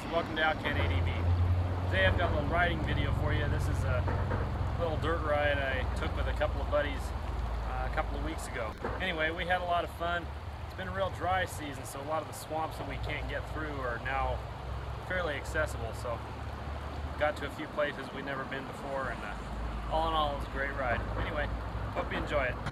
guys, welcome to alcanadv. Today I've got a little riding video for you. This is a little dirt ride I took with a couple of buddies a couple of weeks ago. Anyway, we had a lot of fun. It's been a real dry season, so a lot of the swamps that we can't get through are now fairly accessible. So got to a few places we'd never been before, and all in all, it was a great ride. Anyway, hope you enjoy it.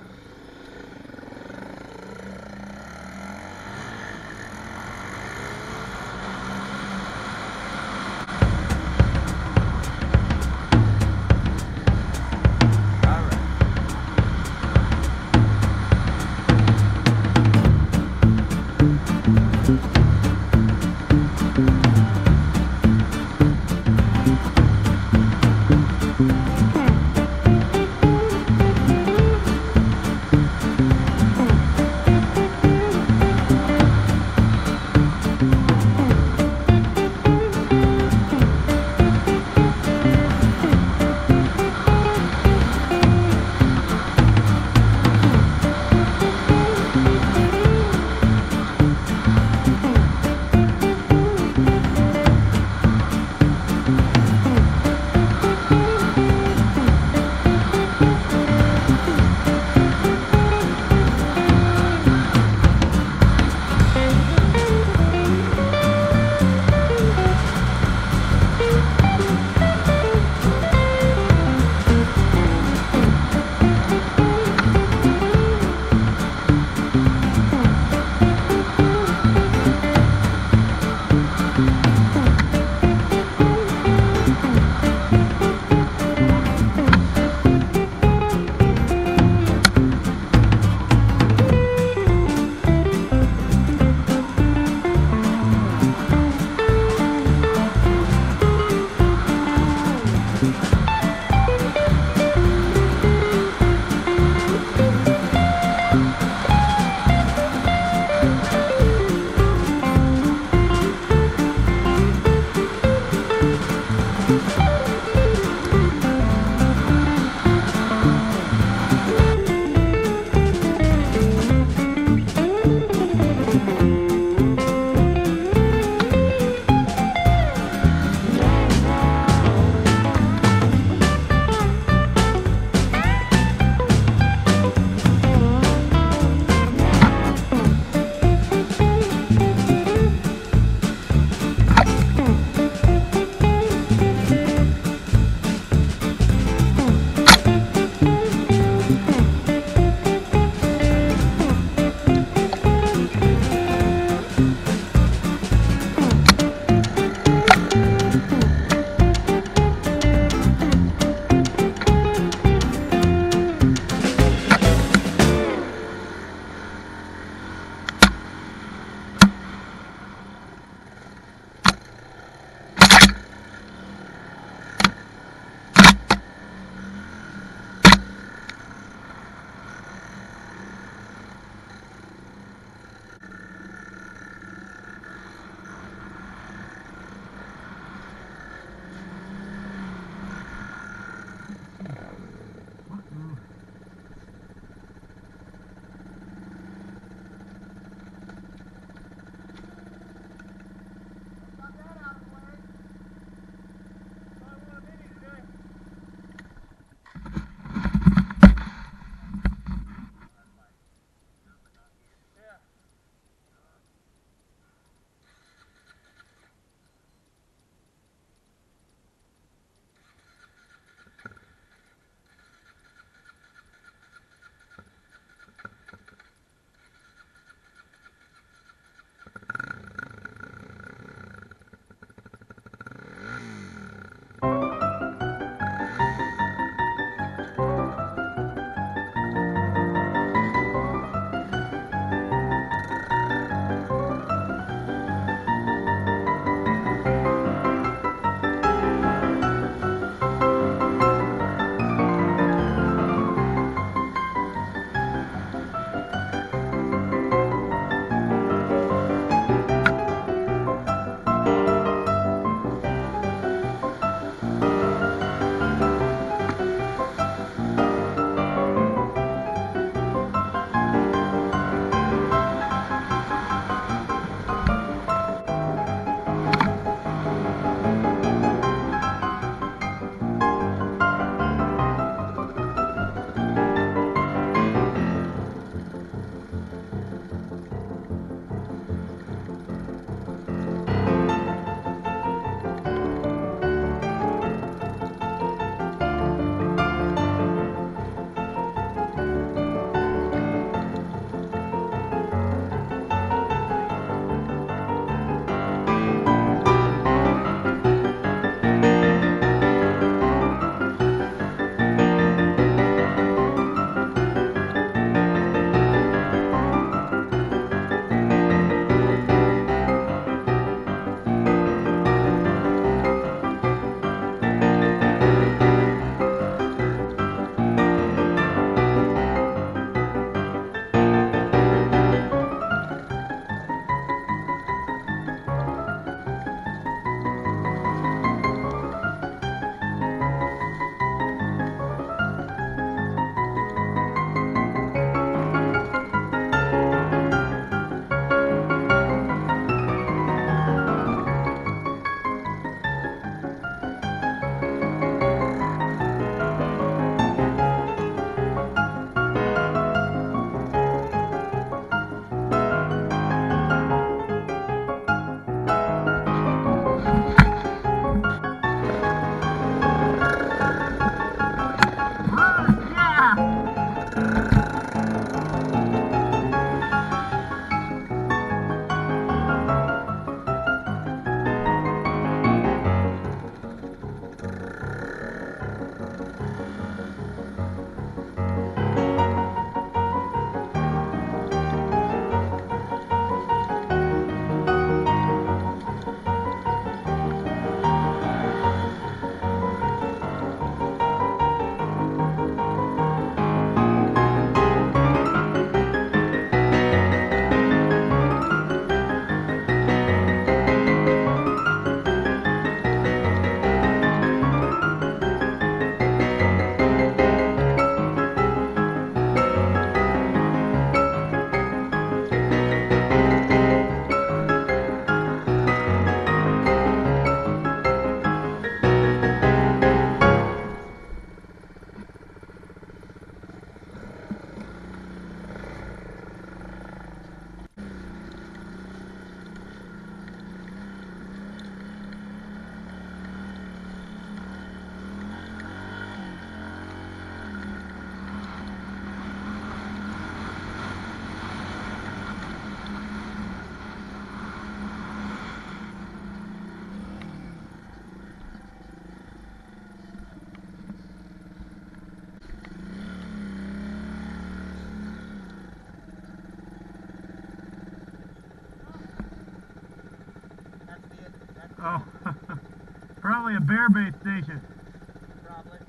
Oh, probably a bear bait station. Probably.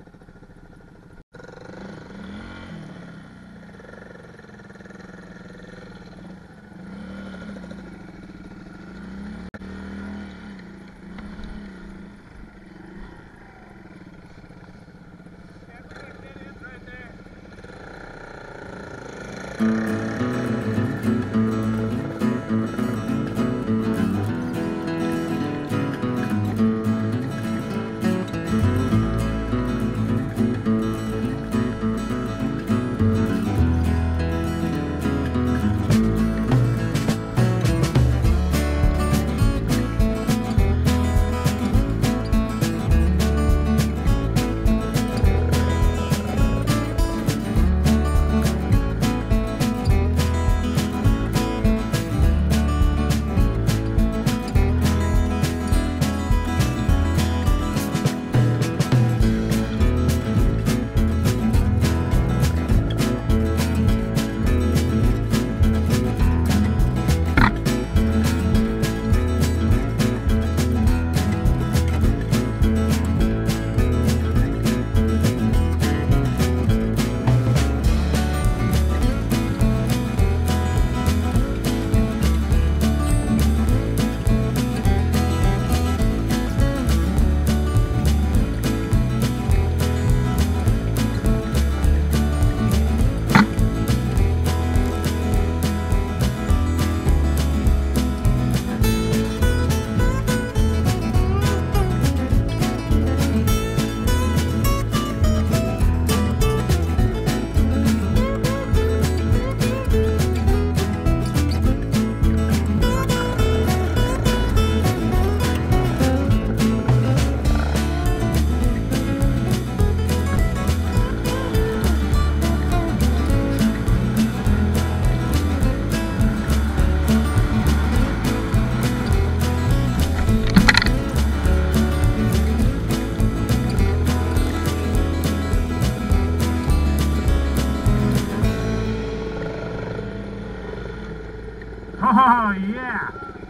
Oh, yeah!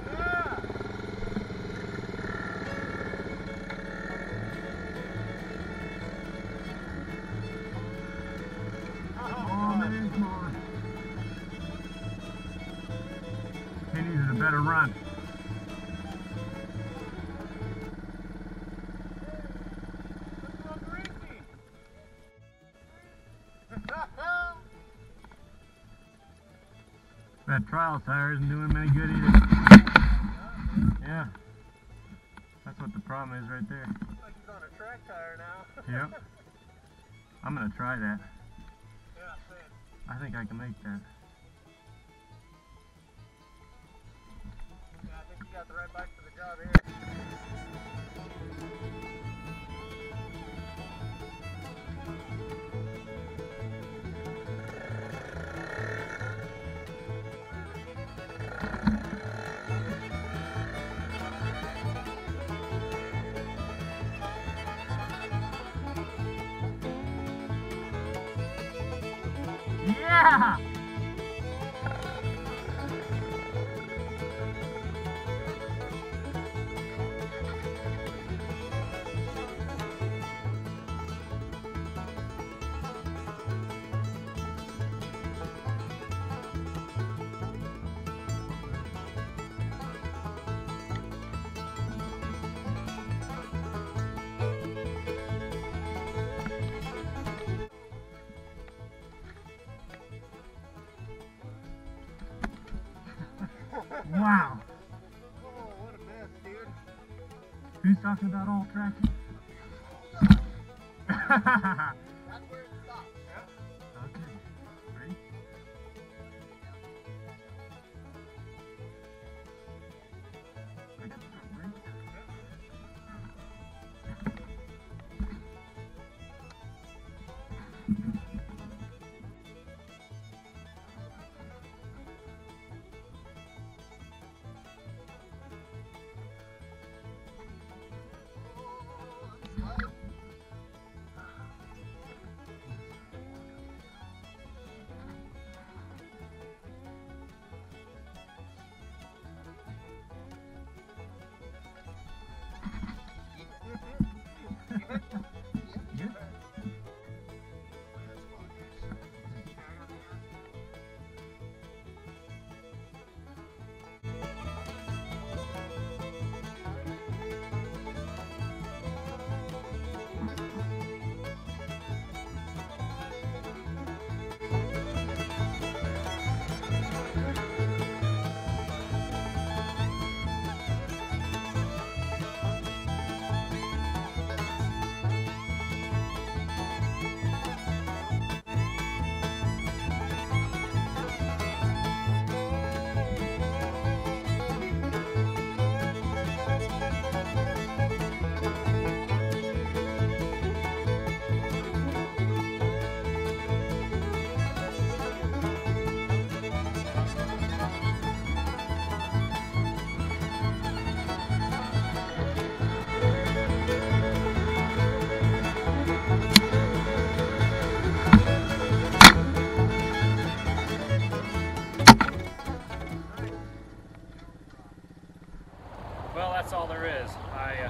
Oh, man, come on. He needed a better run. That trial tire isn't doing any good either. Yeah. That's what the problem is right there. Looks like he's on a track tire now. Yep. I'm gonna try that. Yeah, same. I think I can make that. Yeah, I think you got the right bike for the job here. Yeah! Wow. Oh, what a mess, dude. Who's talking about all tracking? That's where it stops. Yeah. Okay. Ready? I got the front brake.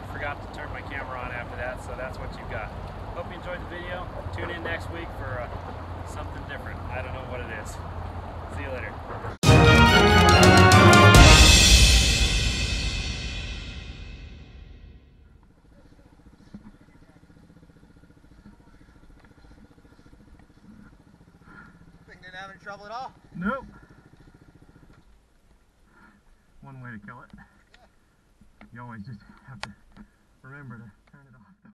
forgot to turn my camera on after that, so that's what you got. Hope you enjoyed the video. Tune in next week for something different. I don't know what it is. See you later. Didn't have any trouble at all? Nope. One way to kill it. You always just have to remember to turn it off.